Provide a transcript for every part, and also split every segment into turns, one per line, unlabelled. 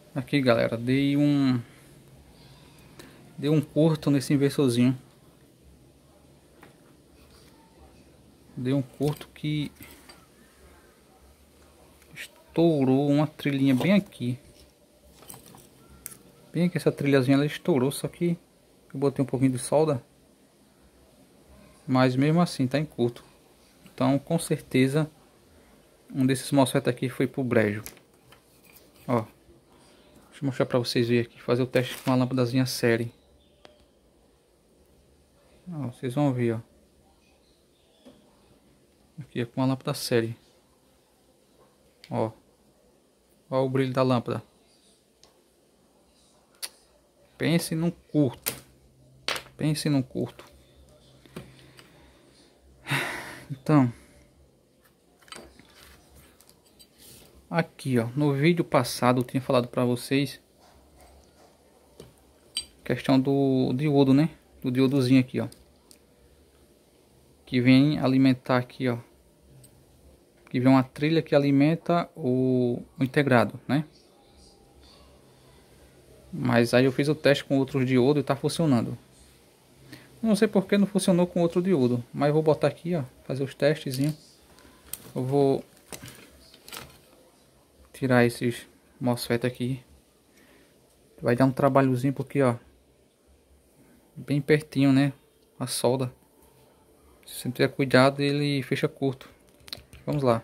Aqui, galera, dei um curto nesse inversorzinho. Dei um curto que estourou uma trilhinha bem aqui. Bem que essa trilhazinha ela estourou, só que eu botei um pouquinho de solda. Mas mesmo assim tá em curto. Então com certeza um desses MOSFET aqui foi pro brejo. Ó, deixa eu mostrar pra vocês verem aqui, fazer o teste com a lâmpadazinha série. Ó, vocês vão ver, ó. Aqui é com a lâmpada série. Ó, ó o brilho da lâmpada. Pense num curto. Pense num curto. Então, aqui ó, no vídeo passado eu tinha falado para vocês questão do diodo, né? Do diodozinho aqui ó, que vem alimentar aqui ó, que vem uma trilha que alimenta o integrado, né? Mas aí eu fiz o teste com outros diodos e tá funcionando. Não sei porque não funcionou com outro diodo, mas eu vou botar aqui ó, fazer os testezinhos. Eu vou tirar esses MOSFET aqui. Vai dar um trabalhozinho porque ó, bem pertinho, né? A solda. Se você não tiver cuidado, ele fecha curto. Vamos lá.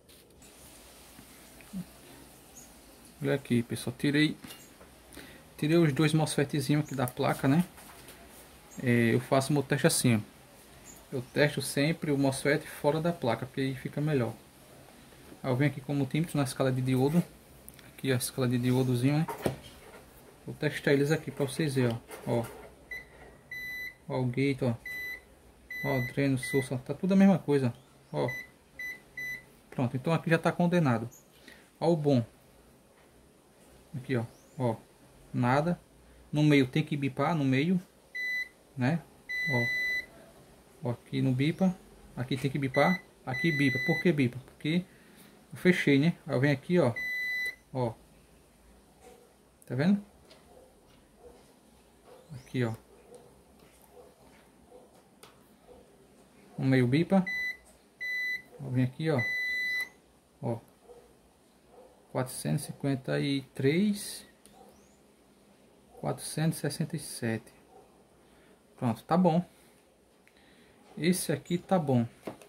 Olha aqui, pessoal. Tirei os dois MOSFETzinhos aqui da placa, né? Eu faço meu teste assim, ó. Eu testo sempre o MOSFET fora da placa, porque aí fica melhor. Aí eu venho aqui com o multímetro na escala de diodo. Aqui a escala de diodozinho, né? Vou testar eles aqui para vocês verem, ó. Ó o gate, ó. Ó, o dreno, source, tá tudo a mesma coisa, ó. Pronto, então aqui já tá condenado. Ó o bom. Aqui, ó. Ó, nada. No meio tem que bipar, no meio, né? Ó, aqui no bipa. Aqui tem que bipar. Aqui bipa. Por que bipa? Porque eu fechei, né? Aí eu venho aqui, ó. Ó. Tá vendo? Aqui, ó. No meio bipa. Eu venho aqui, ó. Ó. 453. 467. Pronto, tá bom. Esse aqui tá bom.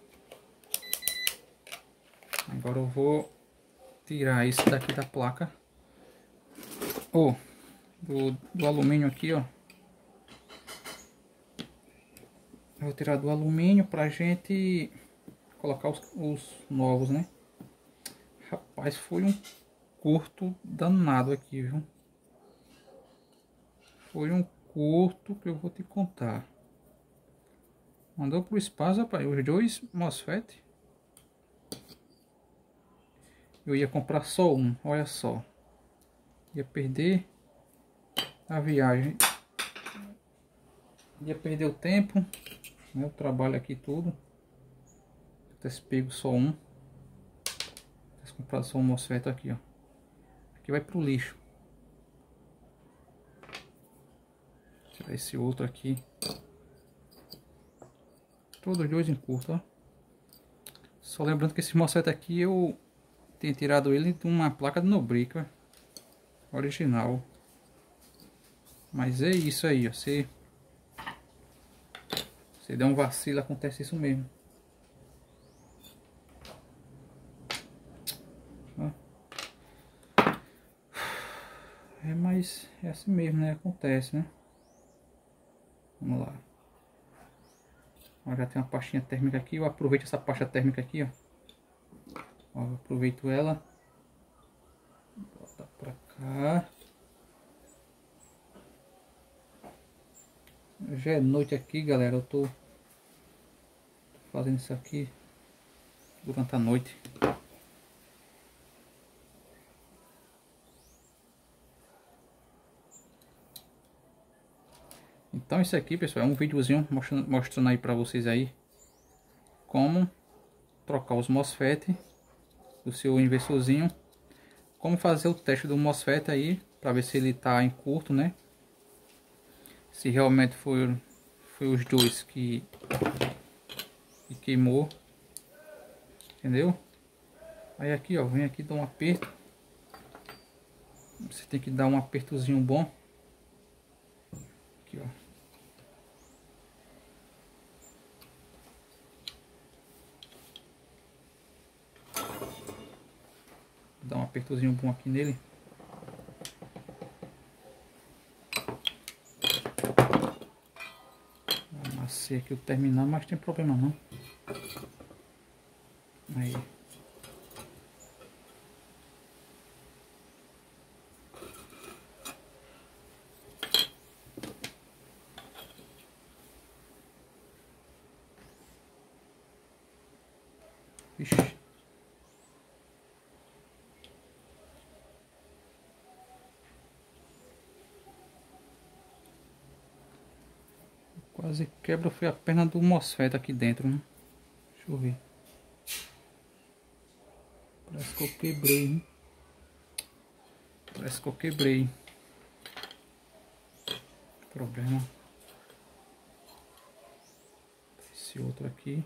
Agora eu vou tirar esse daqui da placa. Do alumínio aqui, ó. Eu vou tirar do alumínio pra gente colocar os novos, né? Rapaz, foi um curto danado aqui, viu? Foi um curto que eu vou te contar. Mandou pro espaço, rapaz, os dois MOSFET. Eu ia comprar só um, olha só. Ia perder a viagem. Ia perder o tempo, né? O trabalho aqui tudo. Tivesse pego só um. Tivesse comprado só um MOSFET aqui, ó. Aqui vai pro lixo. Tirar esse outro aqui. Todos dois em curto, ó. Só lembrando que esse MOSFET aqui eu tenho tirado ele de uma placa de Nobrica original. Mas é isso aí, ó. Você der um vacilo, acontece isso mesmo. Ó. Mas é assim mesmo, né? Acontece, né? Vamos lá. Agora já tem uma pastinha térmica aqui. Eu aproveito essa pasta térmica aqui, ó. Eu aproveito ela. Bota pra cá. Já é noite aqui, galera. Eu tô fazendo isso aqui durante a noite. Então isso aqui, pessoal, é um videozinho mostrando aí pra vocês aí como trocar os MOSFET do seu inversorzinho como fazer o teste do MOSFET aí, para ver se ele tá em curto, né? Se realmente foi os dois que queimou, entendeu? Aí aqui, ó, vem aqui, dá um aperto. Você tem que dar um apertozinho bom. Aqui, ó. Dá um apertozinho bom aqui nele. Amassei aqui o terminal, mas tem problema não. Aí. Ixi. Quase quebra, foi a perna do MOSFET aqui dentro, né? Deixa eu ver. Parece que eu quebrei, hein? Parece que eu quebrei. Problema. Esse outro aqui.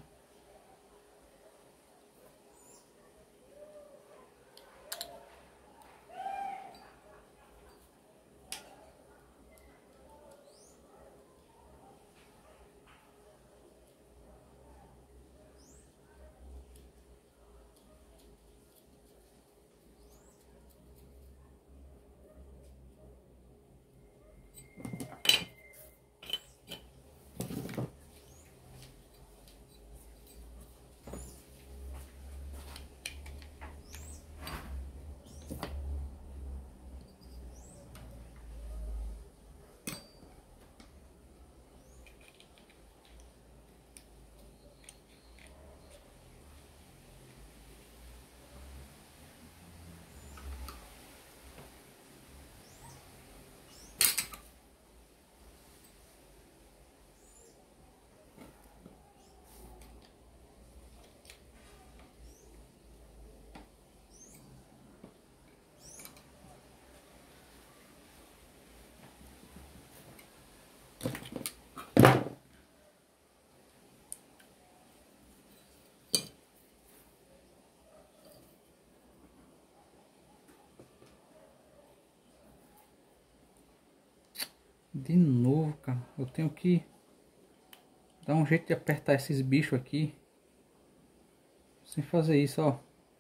De novo, cara. Eu tenho que dar um jeito de apertar esses bichos aqui. Sem fazer isso, ó.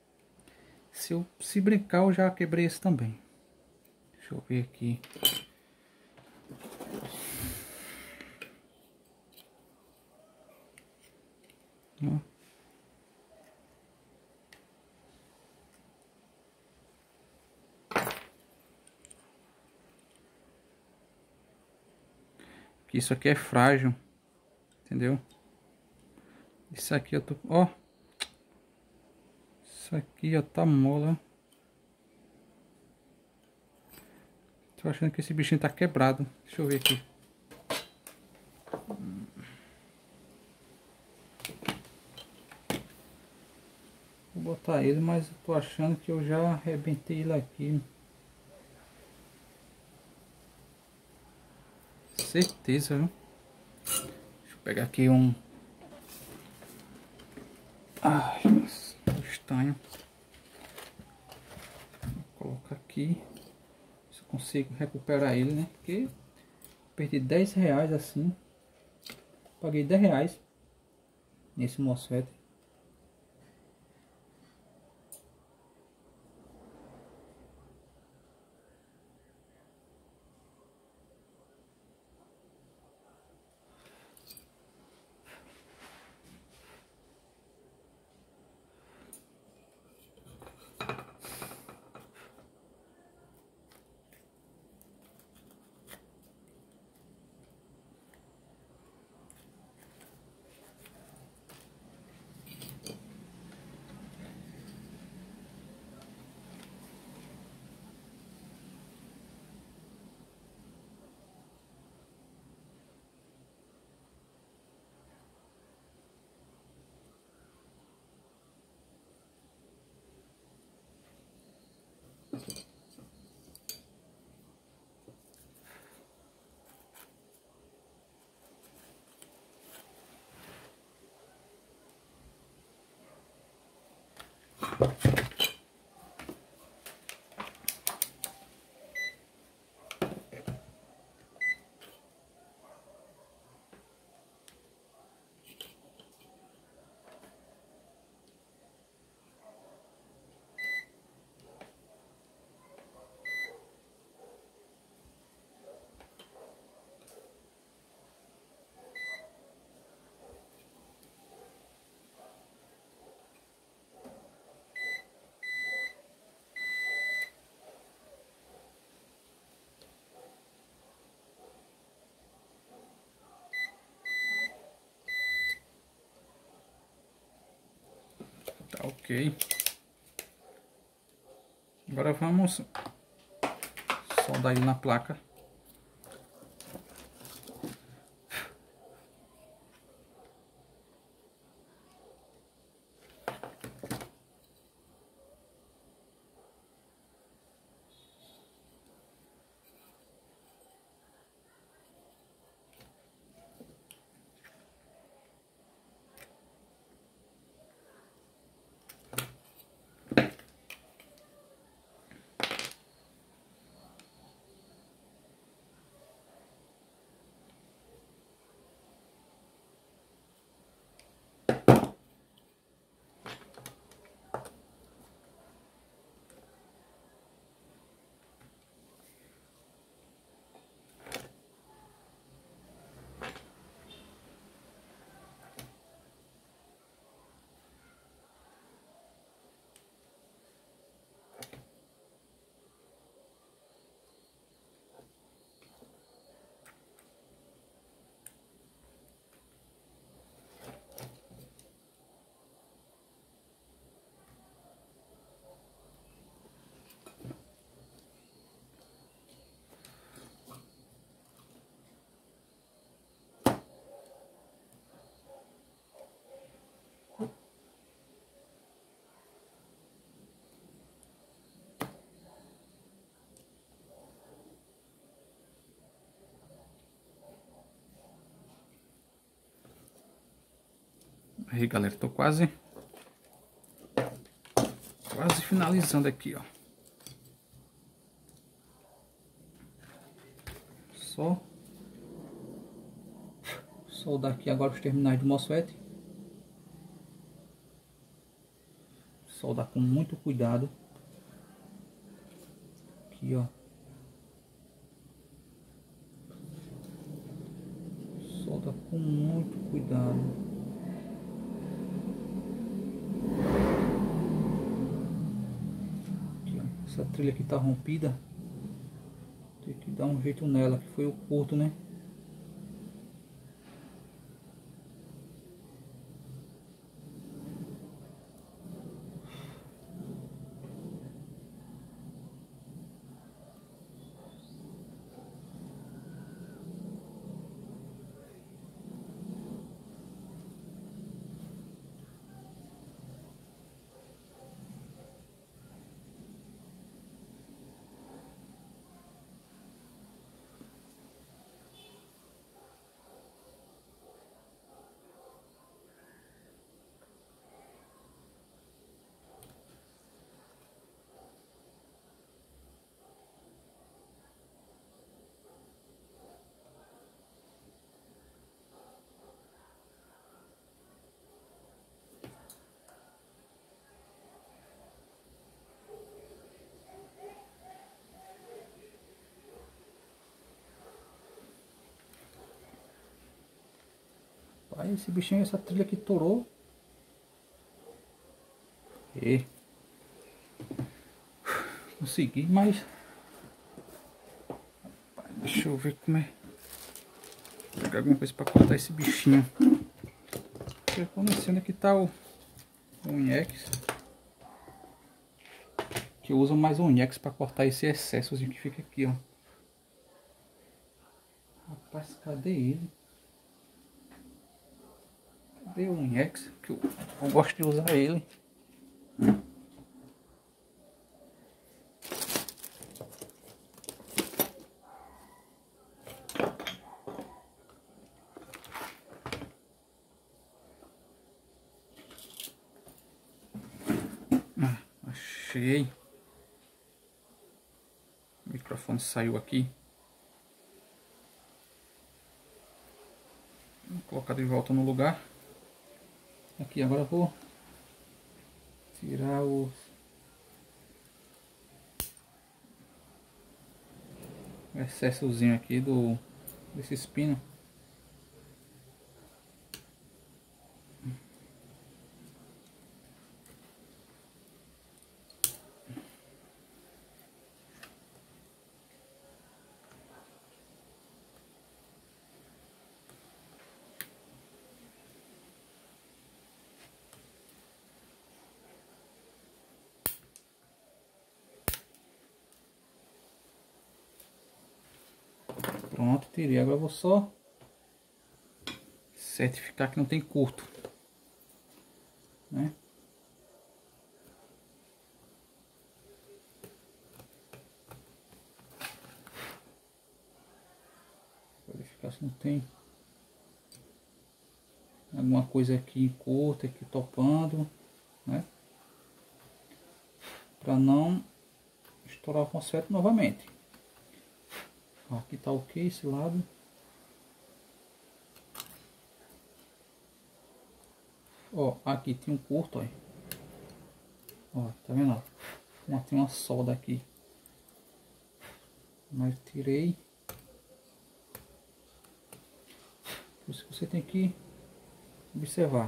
Se brincar, eu já quebrei esse também. Deixa eu ver aqui. Ó. Isso aqui é frágil, entendeu? Isso aqui eu tô, ó. Isso aqui ó, tá mola. Tô achando que esse bichinho tá quebrado. Deixa eu ver aqui. Vou botar ele, mas eu tô achando que eu já arrebentei ele aqui. Certeza, viu? Deixa eu pegar aqui um... Ai, estanho. Vou colocar aqui. Se eu consigo recuperar ele, né? Porque perdi 10 reais assim. Paguei 10 reais nesse MOSFET. Tá ok. Agora vamos soldar ele na placa. Aí, galera, tô quase finalizando aqui, ó. Só soldar aqui agora os terminais do MOSFET. Soldar com muito cuidado. Aqui, ó. Solda com muito cuidado. Aqui, ó. Essa trilha aqui tá rompida. Tem que dar um jeito nela, que foi o curto, né? Aí esse bichinho, essa trilha aqui torou. E consegui, mas deixa eu ver como é. Vou pegar alguma coisa para cortar esse bichinho. Reconhecendo que tá o Unhex, que eu uso mais o Unhex para cortar esse excesso que fica aqui, ó. Rapaz, cadê ele? Cadê o Unhex? Que eu gosto de usar ele. cheguei. O microfone saiu aqui. Vou colocar de volta no lugar. Aqui, agora eu vou tirar o excessozinho aqui desse espino. Pronto, tirei. Agora eu vou só certificar que não tem curto, né? Verificar se não tem alguma coisa aqui curta, aqui topando, né? Para não estourar o MOSFET novamente. Aqui tá ok esse lado. Ó, aqui tem um curto, ó, tá vendo? Ó, tem uma solda aqui, mas tirei. Por isso que você tem que observar.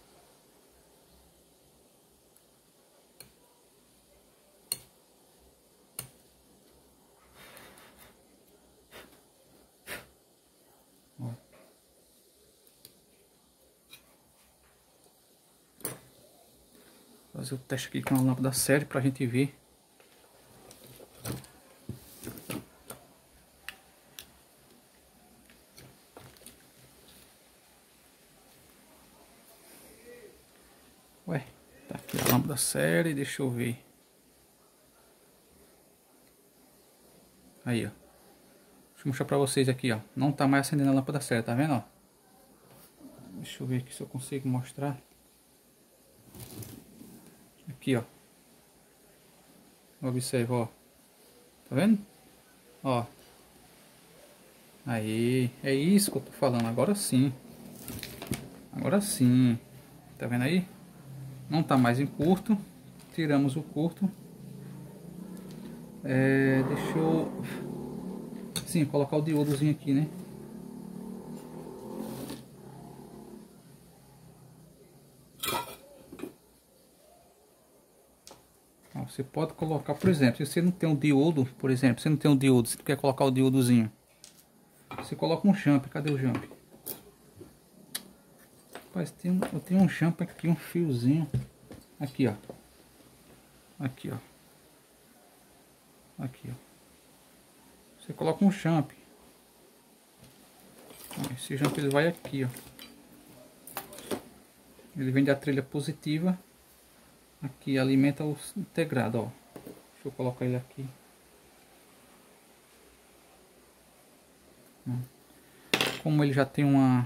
Ó. Fazer o teste aqui com a lâmpada séria pra gente ver. Ué, tá aqui a lâmpada séria, deixa eu ver. Aí, ó. Deixa eu mostrar pra vocês aqui, ó. Não tá mais acendendo a lâmpada séria, tá vendo, ó? Deixa eu ver aqui se eu consigo mostrar. Aqui, ó. Observa, ó. Tá vendo? Ó. Aí, é isso que eu tô falando. Agora sim. Agora sim. Tá vendo aí? Não tá mais em curto. Tiramos o curto. Deixa eu... Sim, colocar o diodozinho aqui, né? Ó, você pode colocar, por exemplo, se você não tem um diodo, por exemplo, você não tem um diodo, você quer colocar o diodozinho, você coloca um jump. Cadê o jump? Rapaz, eu tenho um jump aqui, um fiozinho. Aqui, ó. Aqui, ó. Aqui, ó. Você coloca um jump. Esse jump ele vai aqui, ó. Ele vem da trilha positiva. Aqui alimenta o integrado, ó. Deixa eu colocar ele aqui. Como ele já tem uma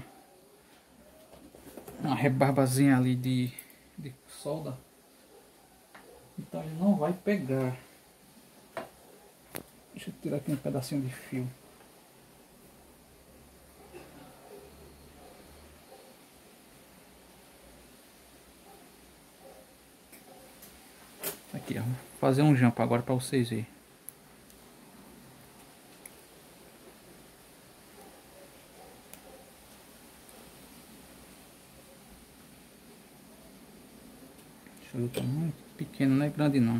rebarbazinha ali de solda, então ele não vai pegar. Deixa eu tirar aqui um pedacinho de fio. Aqui, ó. Vou fazer um jump agora para vocês verem. Deixa eu ver o tamanho. Pequeno, não é grande não.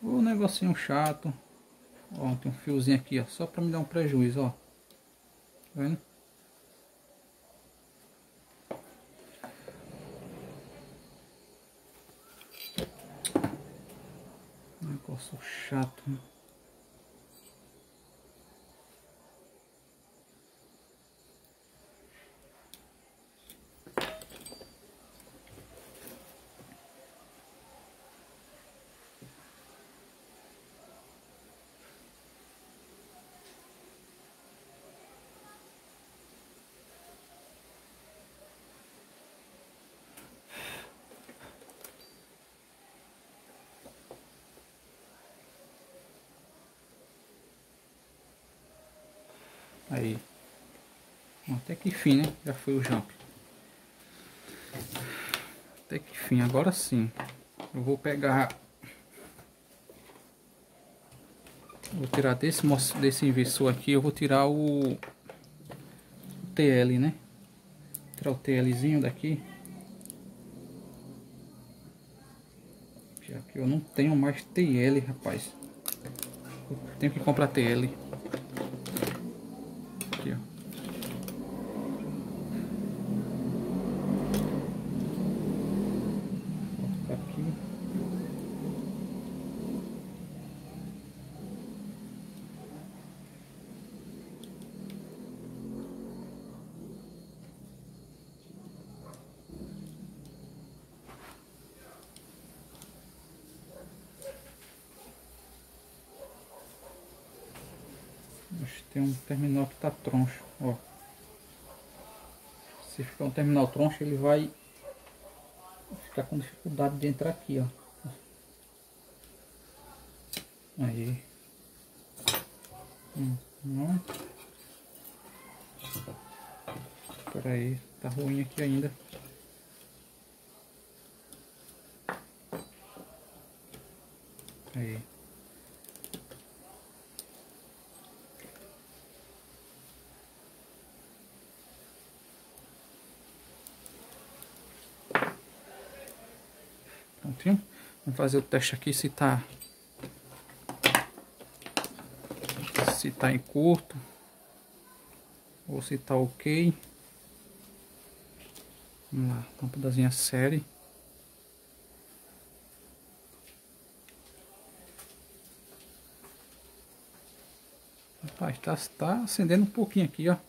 O negocinho chato. Ó, tem um fiozinho aqui, ó, só para me dar um prejuízo, ó. Tá vendo? Negócio chato. Aí. Até que fim, né? Já foi o jump. Até que fim, agora sim. Eu vou pegar. Vou tirar desse inversor aqui, eu vou tirar o TL, né? Tirar o TLzinho daqui. Já que eu não tenho mais TL, rapaz. Eu tenho que comprar TL. Aqui, ó. Vou aqui. Tem um terminal que tá troncho, ó. Se ficar um terminal troncho, ele vai ficar com dificuldade de entrar aqui, ó. Aí. Não. Espera aí, tá ruim aqui ainda. Aí. Prontinho. Vamos fazer o teste aqui se tá em curto ou se tá ok. Vamos lá, lâmpadazinha série. Rapaz, tá acendendo um pouquinho aqui, ó.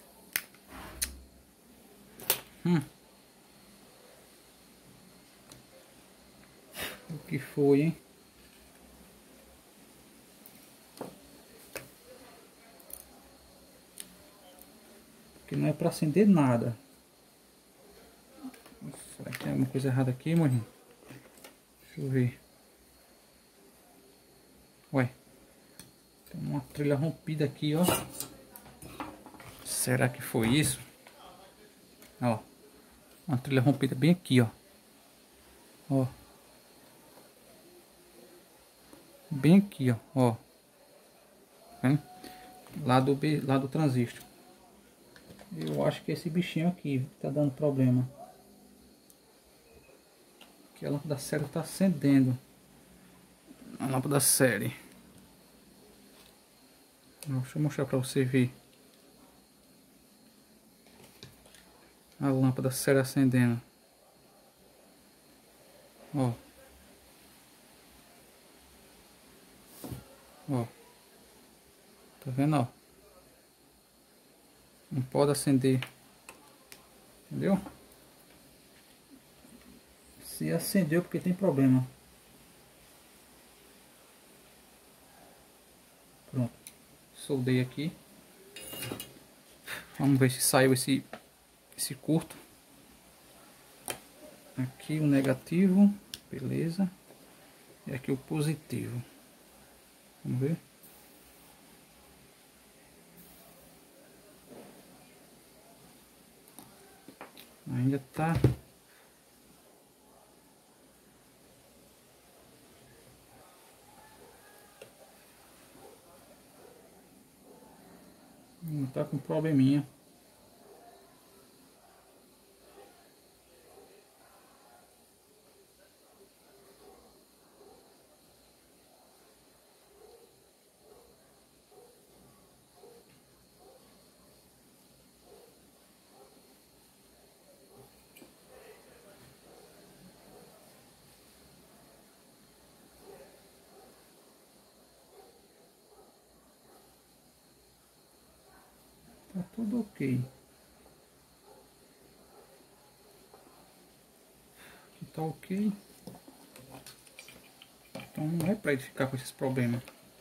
O que foi, hein? Porque não é para acender nada. Será que tem alguma coisa errada aqui, meu irmão? Deixa eu ver. Ué. Tem uma trilha rompida aqui, ó. Será que foi isso? Ó. Uma trilha rompida bem aqui, ó. Ó. Bem aqui, ó. Ó. Hein? Lá do transistor. Eu acho que esse bichinho aqui tá dando problema. Que a lâmpada série tá acendendo. A lâmpada série. Deixa eu mostrar para você ver. A lâmpada série acendendo. Ó. Ó. Tá vendo, ó? Não pode acender. Entendeu? Se acendeu porque tem problema. Pronto. Soldei aqui. Vamos ver se saiu esse curto. Aqui o negativo. Beleza. E aqui o positivo. Vamos ver. Ainda tá. Tá com probleminha. tudo ok. Aqui tá ok. Então não é para ele ficar com esses problemas.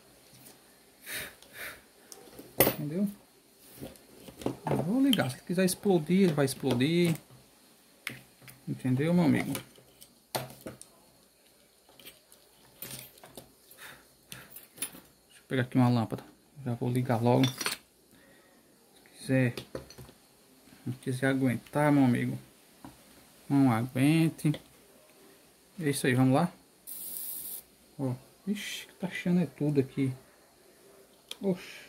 Entendeu? Eu vou ligar. Se ele quiser explodir, ele vai explodir. Entendeu, meu amigo? Deixa eu pegar aqui uma lâmpada. Já vou ligar logo. Se quiser aguentar, meu amigo, não aguente. É isso aí, vamos lá. Ó, ixi, tá achando é tudo aqui. Oxi.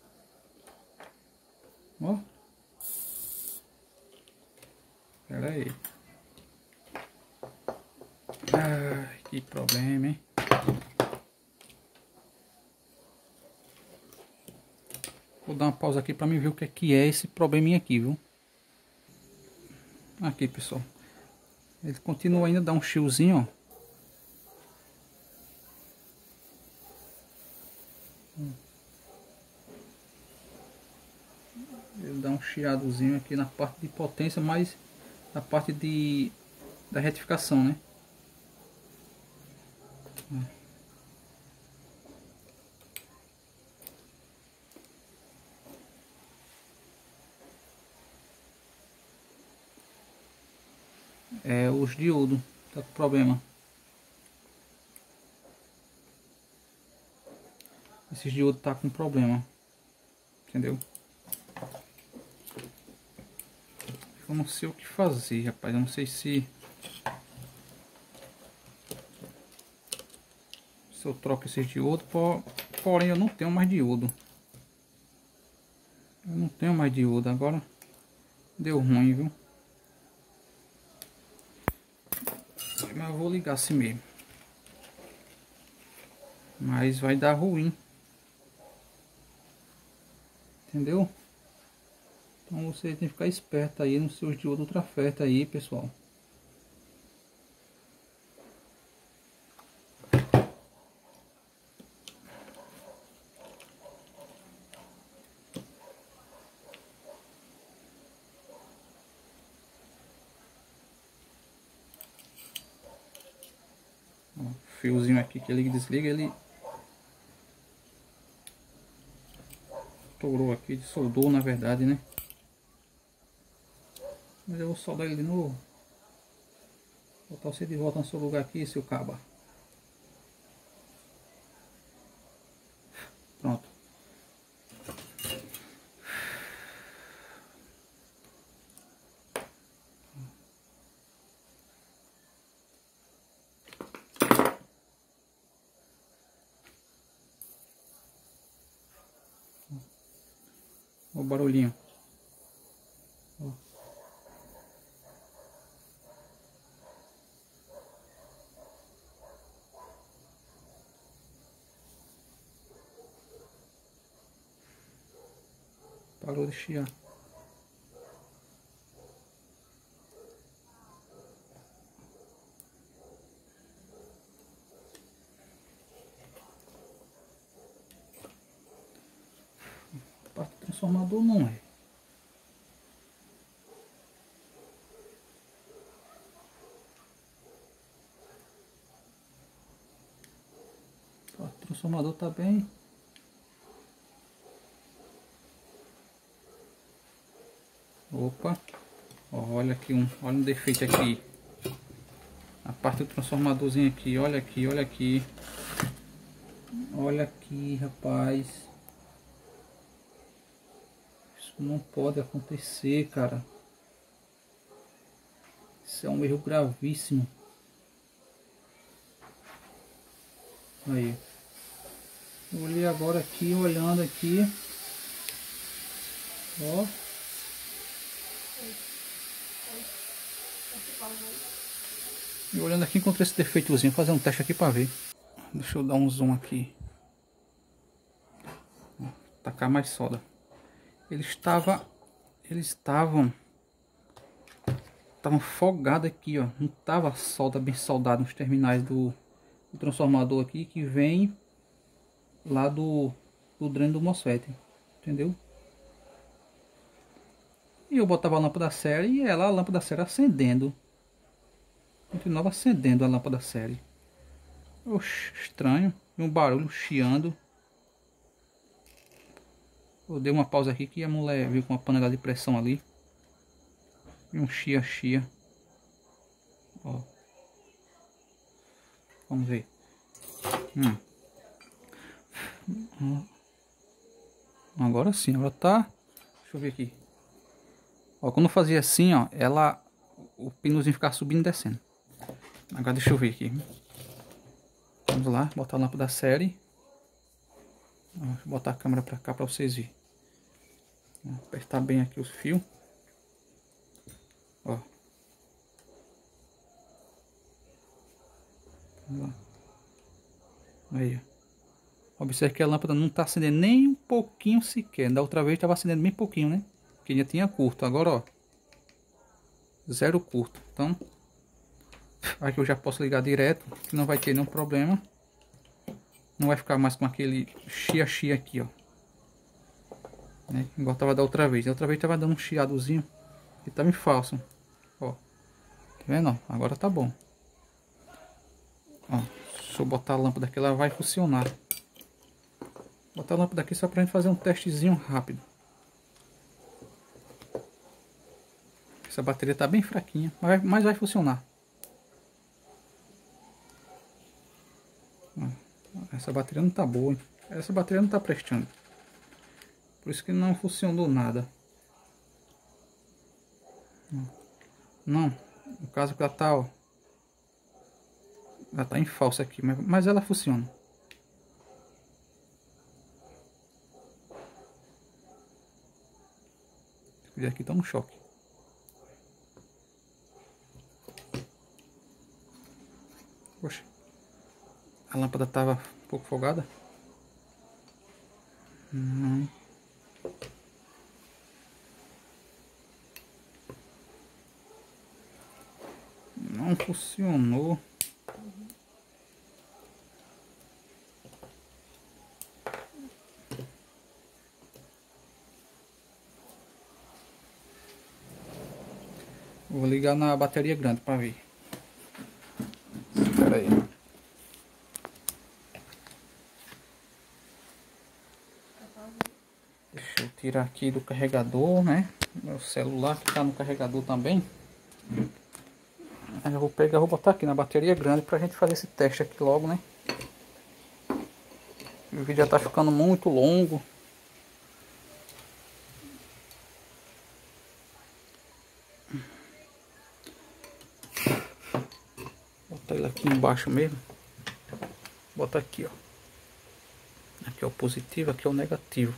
Ó. Pera aí. Ai, que problema, hein? Vou dar uma pausa aqui para mim ver o que é esse probleminha aqui, viu? Aqui, pessoal. Ele continua ainda a dar um chiozinho, ó. Ele dá um chiadozinho aqui na parte de potência, mas na parte da retificação, né? É os diodos, tá com problema. Esses diodos tá com problema, entendeu? Eu não sei o que fazer, rapaz. Eu não sei se eu troco esses diodos, porém eu não tenho mais diodo. Eu não tenho mais diodo, agora deu ruim, viu? Mas eu vou ligar assim mesmo. Mas vai dar ruim. Entendeu? Então você tem que ficar esperto aí nos seus diodos ultrafeta aí, pessoal. Ó, fiozinho aqui que ele desliga, ele estourou aqui, soldou na verdade, né? Mas eu vou soldar ele de novo. Botar você de volta no seu lugar aqui, seu caba. Pronto. Olha o barulhinho. Ó. Parou de chiar. A parte do transformador não é. A parte do transformador tá bem. Opa. Ó, olha aqui olha um defeito aqui. A parte do transformadorzinho aqui, olha aqui, olha aqui. Olha aqui, rapaz. Isso não pode acontecer, cara. Isso é um erro gravíssimo. Aí. Eu olhei agora aqui, olhando aqui. Ó. E olhando aqui, encontrei esse defeitozinho. Vou fazer um teste aqui para ver. Deixa eu dar um zoom aqui. Tacar mais soda. Eles estavam folgados aqui, ó. Não tava solda bem soldado nos terminais do transformador aqui que vem lá do dreno do MOSFET, entendeu? E eu botava a lâmpada série e ela, a lâmpada série acendendo. Continuava acendendo a lâmpada série. Oxe, estranho. E um barulho chiando. Eu dei uma pausa aqui que a mulher viu com uma panela de pressão ali. E um chia. Ó. Vamos ver. Agora sim, ela tá. Deixa eu ver aqui. Ó, quando eu fazia assim, ó, ela. O pinozinho ficava subindo e descendo. Agora deixa eu ver aqui. Vamos lá, botar a lâmpada série. Ó, deixa eu botar a câmera pra cá pra vocês verem. Vou apertar bem aqui os fios. Ó. Vamos lá. Aí, ó. Observe que a lâmpada não está acendendo nem um pouquinho sequer. Da outra vez estava acendendo bem pouquinho, né? Porque já tinha curto. Agora, ó. Zero curto. Então, aqui eu já posso ligar direto. Que não vai ter nenhum problema. Não vai ficar mais com aquele chia aqui, ó. Né? Igual tava da outra vez. Da outra vez tava dando um chiadozinho. E tava em falso. Ó. Tá vendo? Agora tá bom. Ó. Se eu botar a lâmpada aqui, ela vai funcionar. Botar a lâmpada aqui só pra gente fazer um testezinho rápido. Essa bateria tá bem fraquinha, mas vai funcionar. Essa bateria não tá boa, hein? Essa bateria não tá prestando. Por isso que não funcionou nada. Não, no caso que ela tá, ó. Ela tá em falso aqui, mas ela funciona. Esse aqui tá um choque. Poxa, a lâmpada tava um pouco folgada. Não funcionou. Vou ligar na bateria grande para ver. Espera aí. Deixa eu tirar aqui do carregador, né? Meu celular que tá no carregador também. Aí eu vou pegar, vou botar aqui na bateria grande pra gente fazer esse teste aqui logo, né? O vídeo já tá ficando muito longo. Botar ele aqui embaixo mesmo. Bota aqui, ó. Aqui é o positivo, aqui é o negativo.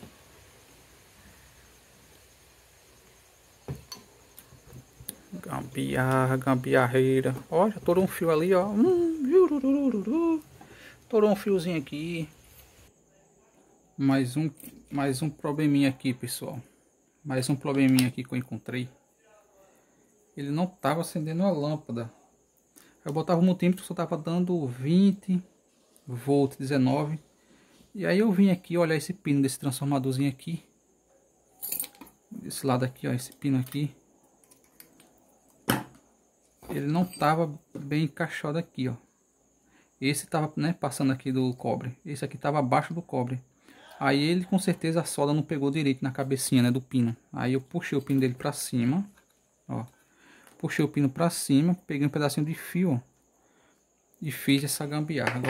Gambiarreira. Ó, já torou um fio ali, ó. Torou um fiozinho aqui. Mais um probleminha aqui, pessoal. Mais um probleminha aqui que eu encontrei. Ele não estava acendendo a lâmpada. Eu botava o multímetro, só estava dando 20 volts, 19. E aí eu vim aqui olhar esse pino desse transformadorzinho aqui. Desse lado aqui, ó, esse pino aqui. Ele não estava bem encaixado aqui, ó. Esse estava, né, passando aqui do cobre. Esse aqui estava abaixo do cobre. Aí ele, com certeza, a solda não pegou direito na cabecinha, né, do pino. Aí eu puxei o pino dele para cima, ó. Puxei o pino para cima, peguei um pedacinho de fio, ó, e fiz essa gambiarra.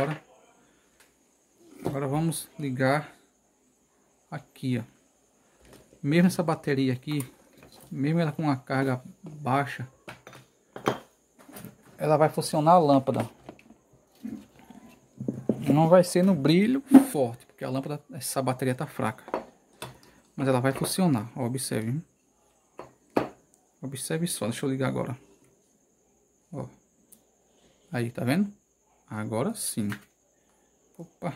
Agora vamos ligar aqui, ó. Mesmo essa bateria aqui, mesmo ela com uma carga baixa, ela vai funcionar a lâmpada. Não vai ser no brilho forte, porque a lâmpada, essa bateria tá fraca. Mas ela vai funcionar, ó, observe. Hein? Observe só, deixa eu ligar agora. Ó. Aí, tá vendo? Agora sim. Opa.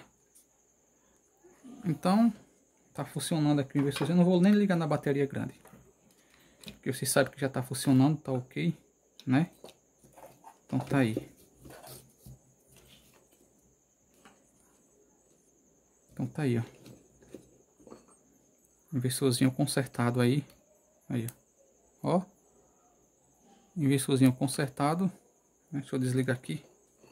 Então, tá funcionando aqui. Eu não vou nem ligar na bateria grande. Porque você sabe que já tá funcionando, tá ok, né? Então tá aí. Então tá aí, ó. Inversorzinho consertado aí. Aí, ó. Ó. Inversorzinho consertado. Deixa eu desligar aqui.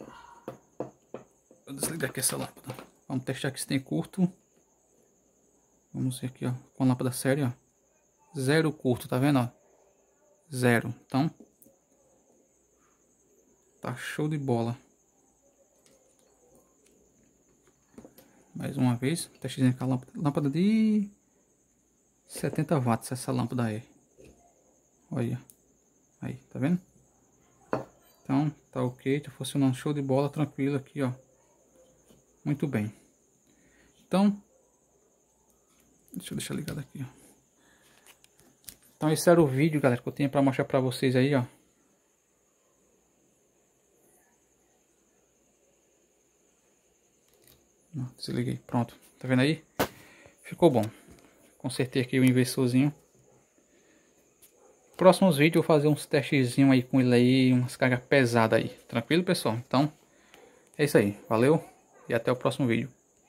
Vou desligar aqui essa lâmpada. Vamos testar aqui se tem curto. Vamos ver aqui, ó. Com a lâmpada séria, ó. Zero curto, tá vendo, ó? Zero. Então, tá show de bola. Mais uma vez, testezinho com a lâmpada de 70 watts, essa lâmpada aí. Olha. Aí, tá vendo? Então, tá ok, tá funcionando show de bola, tranquilo aqui, ó. Muito bem. Então, deixa eu deixar ligado aqui, ó. Então esse era o vídeo, galera, que eu tinha pra mostrar pra vocês aí, ó. Desliguei, pronto. Tá vendo aí? Ficou bom. Consertei aqui o inversorzinho. Próximos vídeos eu vou fazer uns testezinhos aí com ele aí, umas cargas pesadas aí. Tranquilo, pessoal? Então, é isso aí. Valeu e até o próximo vídeo.